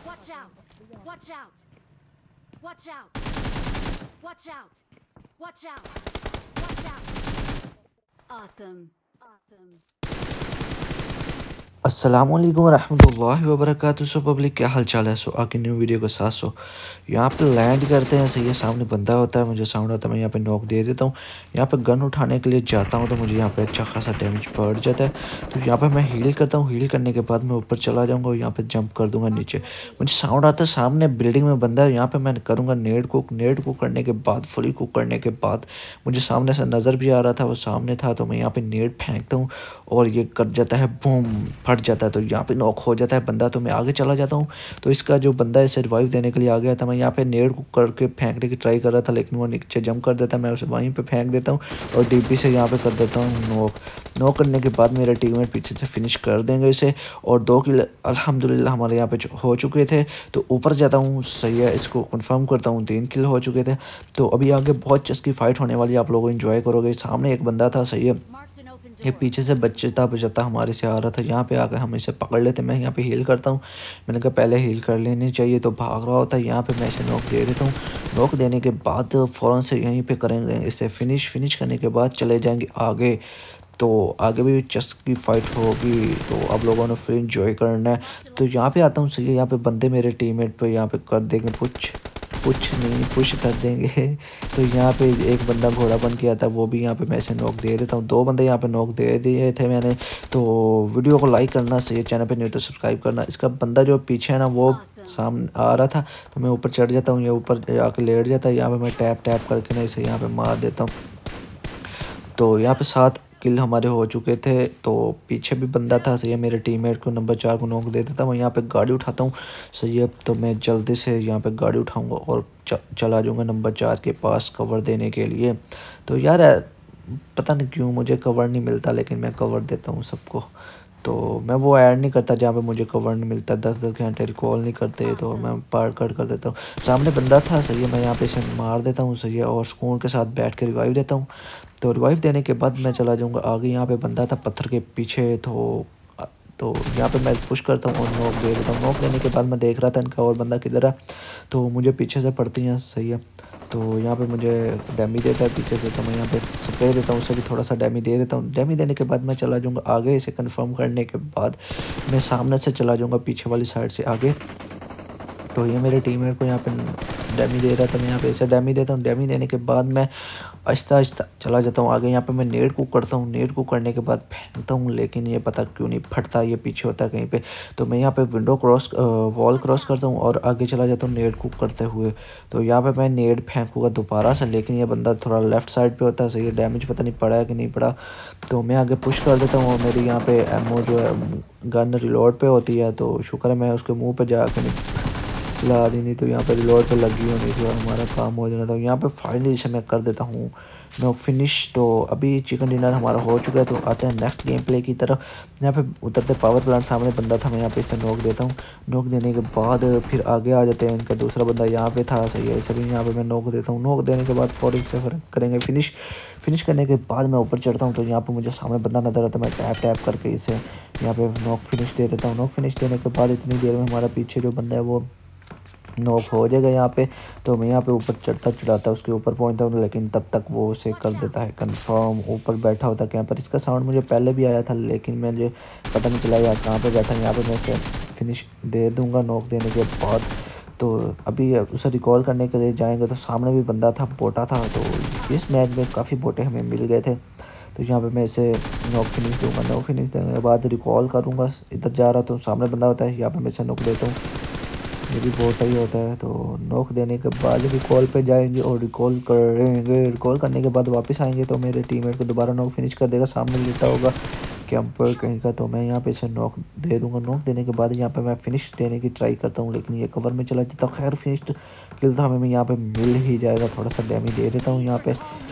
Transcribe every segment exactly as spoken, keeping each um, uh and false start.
Watch out! Watch out! Watch out! Watch out! Watch out! Watch out! Awesome! Awesome! अस्सलामुअलैकुम रहमतुल्लाहि व बरकातुहू। So public क्या हाल चाल है। सो आके न्यू वीडियो के साथ सो यहाँ पे लैंड करते हैं। सही है, सामने बंदा होता है, मुझे साउंड आता है, मैं यहाँ पे नॉक दे देता हूँ। यहाँ पे गन उठाने के लिए जाता हूँ तो मुझे यहाँ पे अच्छा खासा डैमेज पड़ जाता है। तो यहाँ पे मैं हील करता हूँ। हील करने के बाद मैं ऊपर चला जाऊँगा और यहाँ पे जंप कर दूंगा नीचे। मुझे साउंड आता है सामने बिल्डिंग में बंदा है। यहाँ पे मैं करूँगा नेड कुक। नेड कुक करने के बाद फुली कुक करने के बाद मुझे सामने से नज़र भी आ रहा था, वो सामने था, तो मैं यहाँ पे नेड फेंकता हूँ और ये कर जाता है बूम, फट जाता है। तो यहाँ पे नॉक हो जाता है बंदा। तो मैं आगे चला जाता हूँ। तो इसका जो बंदा है इसे रिवाइव देने के लिए आ गया था। मैं यहाँ पे नेड कुक करके फेंकने की ट्राई कर रहा था, लेकिन वो नीचे जंप कर देता है। मैं उसे वहीं पे फेंक देता हूँ और डीपी से यहाँ पे कर देता हूँ नॉक। नॉक करने के बाद मेरे टीममेट पीछे से फिनिश कर देंगे इसे। और दो किल अल्हम्दुलिल्लाह हमारे यहाँ पे हो चुके थे। तो ऊपर जाता हूँ। सही है, इसको कंफर्म करता हूँ, तीन किल हो चुके थे। तो अभी आगे बहुत चस्की फाइट होने वाली है, आप लोग एंजॉय करोगे। सामने एक बंदा था, सही है, ये पीछे से बचता बचता हमारे से आ रहा था। यहाँ पे आकर हम इसे पकड़ लेते। मैं यहाँ पे हील करता हूँ, मैंने कहा पहले हील कर लेनी चाहिए। तो भाग रहा होता है, यहाँ पे मैं इसे नॉक दे देता हूँ। नॉक देने के बाद फ़ौरन से यहीं पे करेंगे इसे फिनिश। फिनिश करने के बाद चले जाएंगे आगे। तो आगे भी चेस की फाइट होगी, तो आप लोगों ने फिर इंजॉय करना है। तो यहाँ पे आता हूँ। सही है, यहाँ पे बंदे मेरे टीममेट पे यहाँ पे कर देंगे पुश पुश नहीं पुश कर देंगे। तो यहाँ पे एक बंदा घोड़ा बन के आता है, वो भी यहाँ पे मैं इसे नॉक दे देता हूँ। दो बंदे यहाँ पे नॉक दे दिए थे मैंने। तो वीडियो को लाइक करना, सही है, चैनल पे नहीं तो सब्सक्राइब करना। इसका बंदा जो पीछे है ना वो सामने आ रहा था, तो मैं ऊपर चढ़ जाता हूँ, ये ऊपर आके लेट जाता है। यहाँ पे मैं टैप टैप करके ना इसे यहाँ पे मार देता हूँ। तो यहाँ पे सात किल हमारे हो चुके थे। तो पीछे भी बंदा था, सही है, मेरे टीममेट को नंबर चार को नॉक दे देता हूँ। यहाँ पे गाड़ी उठाता हूँ, सही है। तो मैं जल्दी से यहाँ पे गाड़ी उठाऊँगा और च, चला जाऊँगा नंबर चार के पास कवर देने के लिए। तो यार पता नहीं क्यों मुझे कवर नहीं मिलता, लेकिन मैं कवर देता हूँ सबको। तो मैं वो ऐड नहीं करता जहाँ पे मुझे कवर नहीं मिलता, दस दस घंटे रिकॉल नहीं करते, तो मैं पार कट कर देता हूँ। सामने बंदा था, सही है, मैं यहाँ पे इसे मार देता हूँ, सही है, और सुकून के साथ बैठ के रिवाइव देता हूँ। तो रिवाइव देने के बाद मैं चला जाऊँगा आगे। यहाँ पे बंदा था पत्थर के पीछे, तो तो यहाँ पे मैं पुश करता हूँ और नॉक दे देता हूँ। नॉक देने के बाद मैं देख रहा था इनका और बंदा किधर है, तो मुझे पीछे से पड़ती हैं, सही है। तो यहाँ पे मुझे डैमी देता है पीछे से, तो मैं यहाँ पे स्प्रे देता हूँ, उसे भी थोड़ा सा डैमी दे देता हूँ। डैमी देने के बाद मैं चला जाऊँगा आगे। इसे कंफर्म करने के बाद मैं सामने से चला जाऊँगा पीछे वाली साइड से आगे। तो ये मेरे टीममेट को यहाँ पे डैमी दे रहा था, मैं यहाँ पे इसे डैमी देता हूँ। डैमी देने के बाद मैं आहिस्ता आहिस्ता चला जाता हूँ आगे। यहाँ पे मैं नेड कुक करता हूँ। नेड कुक करने के बाद फेंकता हूँ, लेकिन ये पता क्यों नहीं फटता, ये पीछे होता है कहीं पे। तो मैं यहाँ पे विंडो क्रॉस वॉल क्रॉस करता हूँ और आगे चला जाता हूँ नेड कुक करते हुए। तो यहाँ पे मैं नेड फेंकूँगा दोबारा से, लेकिन ये बंदा थोड़ा लेफ्ट साइड पे होता है, सही है, डैमेज पता नहीं पड़ा है कि नहीं पड़ा। तो मैं आगे पुश कर देता हूँ और मेरी यहाँ पे एमओ जो है गन रिलोड पे होती है, तो शुक्र है मैं उसके मुँह पर जाकर नहीं चला दी, नहीं तो यहाँ पे रिलोड पे लगी होनी थी और हमारा काम हो जाना था। यहाँ पे फाइनली इसे मैं कर देता हूँ नॉक फिनिश। तो अभी चिकन डिनर हमारा हो चुका है। तो आते हैं नेक्स्ट गेम प्ले की तरफ। यहाँ पे उतरते पावर प्लांट सामने बंदा था, मैं यहाँ पे इसे नॉक देता हूँ। नॉक देने के बाद फिर आगे आ जाते हैं। इनका दूसरा बंदा यहाँ पे था, सही है, सभी यहाँ पे मैं नॉक देता हूँ। नॉक देने के बाद फौरन से करेंगे फिनिश। फिनिश करने के बाद मैं ऊपर चढ़ता हूँ, तो यहाँ पे मुझे सामने बंदा नजर आता है, मैं टैप टैप करके इसे यहाँ पे नॉक फिनिश दे देता हूँ। नॉक फिनिश देने के बाद इतनी देर में हमारा पीछे जो बंदा है वो नॉक हो जाएगा यहाँ पे। तो मैं यहाँ पे ऊपर चढ़ता चढ़ाता उसके ऊपर पहुँचता हूँ, लेकिन तब तक वो उसे कर देता है कंफर्म। ऊपर बैठा होता है कैंपर। इसका साउंड मुझे पहले भी आया था, लेकिन मुझे पता नहीं चला यार कहाँ पे बैठा है। यहाँ पे मैं इसे फिनिश दे दूँगा नॉक देने के बाद। तो अभी उसे रिकॉल करने के लिए जाएंगे, तो सामने भी बंदा था, बोटा था। तो इस मैच में काफ़ी बोटे हमें मिल गए थे। तो यहाँ पे मैं इसे नॉक फिनिश दूंगा। नॉक फिनिश देने के बाद रिकॉल करूँगा। इधर जा रहा तो सामने बंदा होता है, यहाँ पे मैं इसे नॉक देता हूँ, ये भी बहुत ही होता है। तो नॉक देने के बाद रिकॉल पे जाएंगे और रिकॉल करेंगे। रिकॉल करने के बाद वापस आएंगे, तो मेरे टीममेट को दोबारा नॉक फिनिश कर देगा। सामने लेटा होगा कैंपर कहीं का, तो मैं यहाँ पे इसे नॉक दे दूंगा। नॉक देने के बाद यहाँ पे मैं फिनिश देने की ट्राई करता हूँ, लेकिन ये कवर में चला जाता। खैर फिनिश किल तो हमें यहाँ पे मिल ही जाएगा। थोड़ा सा डैमेज दे देता हूँ यहाँ पे,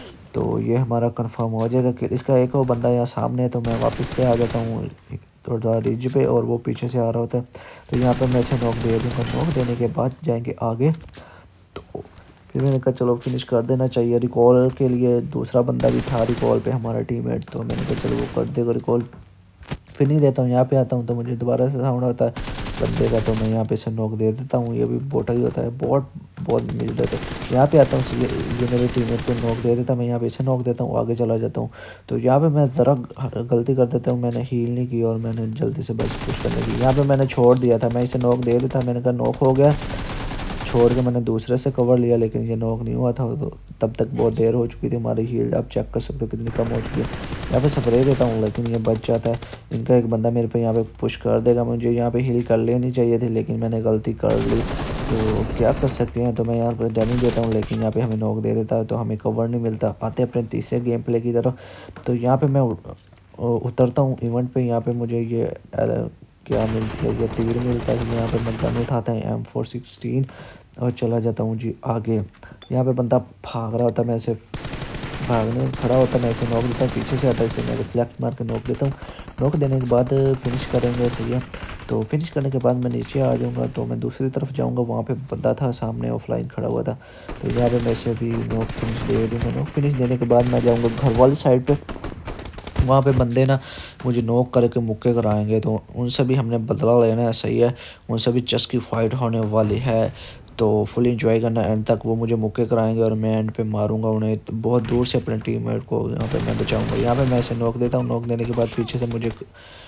तो ये हमारा कंफर्म हो जाएगा कि इसका एक और बंदा यहाँ सामने है। तो मैं वापस से आ जाता हूँ थोड़ा रिज पे, और वो पीछे से आ रहा होता है। तो यहाँ पे मैं इसे नॉक दे दूँगा। नॉक देने के बाद जाएंगे आगे। तो फिर मैंने कहा चलो फिनिश कर देना चाहिए। रिकॉल के लिए दूसरा बंदा भी था रिकॉल पे हमारा टीममेट, तो मैंने कहा चलो वो कर देगा रिकॉल। फिनिश देता हूँ। यहाँ पे आता हूँ तो मुझे दोबारा से साउंड आता है बंदे का, तो मैं यहाँ पे इसे नॉक दे देता हूँ। ये भी बोटा ही होता है, बहुत बहुत मिल रहे थे। यहाँ पे आता हूँ, ये ये मेरे टीममेट को नॉक दे देता, मैं यहाँ पे इसे नॉक देता हूँ, आगे चला जाता हूँ। तो यहाँ पे मैं ज़रा गलती कर देता हूँ, मैंने हील नहीं की और मैंने जल्दी से बस पुश करने की। यहाँ पे मैंने छोड़ दिया था, मैं इसे नॉक दे देता, मैंने कहा नॉक हो गया, छोड़ के मैंने दूसरे से कवर लिया, लेकिन ये नॉक नहीं हुआ था। तो तब तक बहुत देर हो चुकी थी, हमारी हील आप चेक कर सकते हो कितनी कम हो चुकी है। यहाँ पे स्प्रे देता हूँ लेकिन ये बच जाता है। इनका एक बंदा मेरे पे यहाँ पे पुश कर देगा, मुझे यहाँ पे हील कर लेनी चाहिए थी लेकिन मैंने गलती कर ली, तो क्या कर सकते हैं। तो मैं यहाँ पर डैमेज देता हूँ लेकिन यहाँ पे हमें नॉक दे देता है, तो हमें कवर नहीं मिलता। आते अपने तीसरे गेम प्ले की तरफ, तो यहाँ पर मैं उतरता हूँ इवेंट पर। यहाँ पर मुझे ये क्या मिलती है, ये तीर मिलता है। यहाँ पर मैं गन उठाता है एम फोर सिक्सटीन और चला जाता हूँ जी आगे। यहाँ पे बंदा भाग रहा होता है, मैं इसे भागने खड़ा होता है, मैं इसे नॉक देता हूँ, पीछे से आता है, इसे मैं रिफ्लेक्ट मार के नॉक देता हूँ। नॉक देने के बाद फिनिश करेंगे, सही है। तो फिनिश करने के बाद मैं नीचे आ जाऊँगा, तो मैं दूसरी तरफ जाऊँगा, वहाँ पे बंदा था सामने ऑफलाइन खड़ा हुआ था, तो यहाँ पे मैं इसे भी नॉक फिनिश दे दूँगा। नॉक फिनिश देने के बाद मैं जाऊँगा घर वाली साइड पर, वहाँ पे बंदे ना मुझे नॉक करके मुक्के कराएंगे, तो उनसे भी हमने बदला लेना है, सही है। उनसे भी चस की फाइट होने वाली है, तो फुल इंजॉय करना एंड तक। वो मुझे मुक्के कराएंगे और मैं एंड पे मारूंगा उन्हें, तो बहुत दूर से अपने टीममेट को यहाँ पे मैं बचाऊंगा। यहाँ पे मैं इसे नॉक देता हूँ, नॉक देने के बाद पीछे से मुझे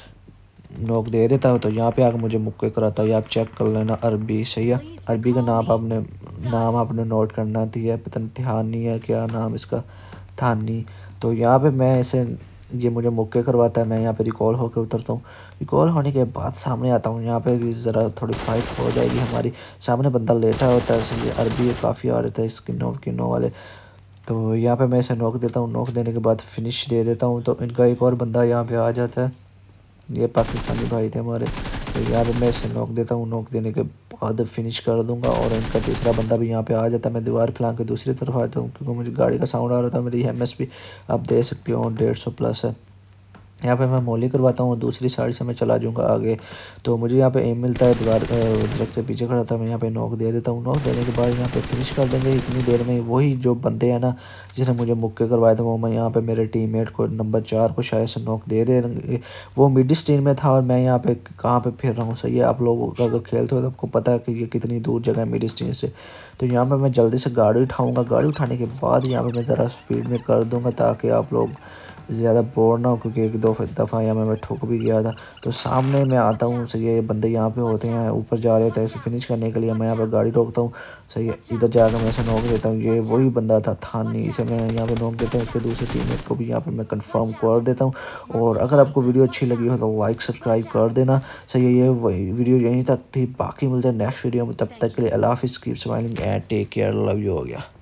नॉक दे देता हूँ, तो यहाँ पे आकर मुझे मुक्के कराता है। आप चेक कर लेना, अरबी, सही है। अरबी का नाम आपने नाम आपने नोट करना थी, पता नहीं ध्यानी है क्या नाम इसका, थानी। तो यहाँ पे मैं इसे ये मुझे मुक्के करवाता है, मैं यहाँ पे रिकॉल होकर उतरता हूँ। रिकॉल होने के बाद सामने आता हूँ, यहाँ पे भी ज़रा थोड़ी फाइट हो जाएगी हमारी। सामने बंदा लेटा होता है, इसलिए अरबी काफ़ी आ रहे थे स्किनो किनो वाले। तो यहाँ पे मैं इसे नॉक देता हूँ, नॉक देने के बाद फिनिश दे देता हूँ, तो इनका एक और बंदा यहाँ पे आ जाता है, ये पाकिस्तानी भाई थे हमारे। तो यहाँ पे मैं इसे नॉक देता हूँ, नॉक देने के बाद फिनिश कर दूंगा और इनका तीसरा बंदा भी यहाँ पे आ जाता है। मैं दीवार फैला के दूसरी तरफ आता हूँ क्योंकि मुझे गाड़ी का साउंड आ रहा था। मेरी एम एस भी आप देख सकते हो डेढ़ सौ प्लस है। यहाँ पे मैं मोली करवाता हूँ, दूसरी साइड से मैं चला जाऊँगा आगे। तो मुझे यहाँ पे एम मिलता है, दीवार दरख्त से पीछे खड़ा था, मैं यहाँ पे नॉक दे देता हूँ। नॉक देने के बाद यहाँ पे फिनिश कर देंगे इतनी देर में। वही जो बंदे हैं ना जिसने मुझे मुक्के करवाए थे, वो मैं यहाँ पे मेरे टीममेट को नंबर चार को शायद से नॉक दे देंगे। वो मिड स्टेन में था और मैं यहाँ पे कहाँ पे फिर रहा हूँ, सही है। आप लोग अगर खेलते हो तो आपको पता है कि ये कितनी दूर जगह है मिड स्टेन से। तो यहाँ पर मैं जल्दी से गाड़ी उठाऊँगा, गाड़ी उठाने के बाद यहाँ पर मैं ज़रा स्पीड में कर दूँगा ताकि आप लोग ज़्यादा बोर ना हो, क्योंकि एक दो दफ़ा यहाँ मैं ठुक भी गया था। तो सामने मैं आता हूँ, सही है। ये बंदे यहाँ पे होते हैं, ऊपर जा रहे थे इसे फिनिश करने के लिए। मैं यहाँ पे गाड़ी रोकता हूँ, सही है। इधर जाकर मैं इसे नॉक देता हूँ। ये वही बंदा था थानी, इसे मैं यहाँ पे नॉक देता हूँ। इसके दूसरे टीममेट को भी यहाँ पे मैं कंफर्म कर देता हूँ। और अगर आपको वीडियो अच्छी लगी हो तो लाइक सब्सक्राइब कर देना, सही है। ये वही वीडियो यहीं तक थी, बाकी मिलते हैं नेक्स्ट वीडियो में। तब तक के लिए अल्लाह हाफिज़, keep smiling and take care, love you हो गया।